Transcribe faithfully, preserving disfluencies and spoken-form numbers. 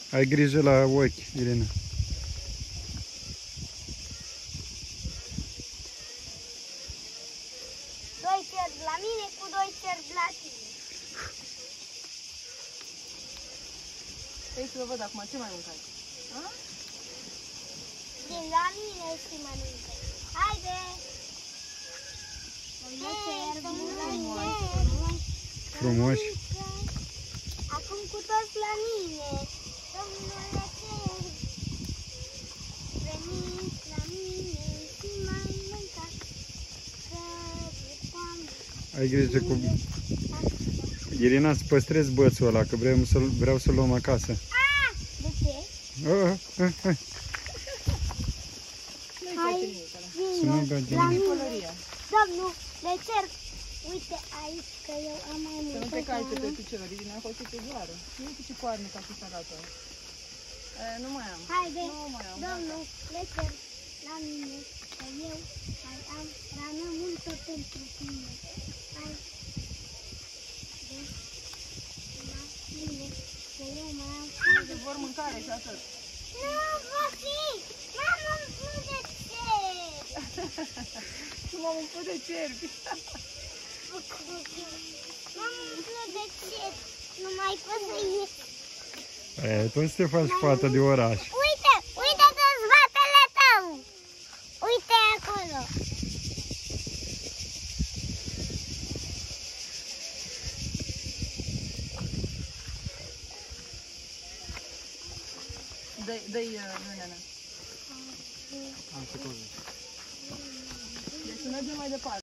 Ai grijă la ochi, Irina. Doi cerbi la mine cu doi cerbi la tine. Hai să vă văd acum, ce mai mâncați? A? Din la mine și mănâncă. Haide! Frumoși. Acum cu toți la mine. Domnule cer. Veniți la mine și mai mâncați. Că Ai grijă cu... Irina, să păstrezi bățul ăla, că vreau să-l vreau să-l luăm acasă. Ah! De ce? Oh, oh, oh. Hai, Să nu vino bagi la nimic. mine. Domnul, le cer. Uite aici că eu am mai Să multe. nu te calce pe coarne. picioare, Irina, a fost pe doară. Uite ce coarne ca și salată. E, nu mai am. Haide, Nu mai am. domnul, le cer la mine că eu mai am hrană multă pentru tine. Hai, la mine că eu mai am De vor mâncare și atât. Nu, Fofi! M-am umplut de cer! M-am umplut de cerbi. M-am umplut de cer! Nu mai pot să ies. E, tu să te faci fată de oraș. Uite! Uite dezbatele tău! Uite acolo! Dă-i, dă-i, Năneana. Am făcut. Deci să mergem mai departe.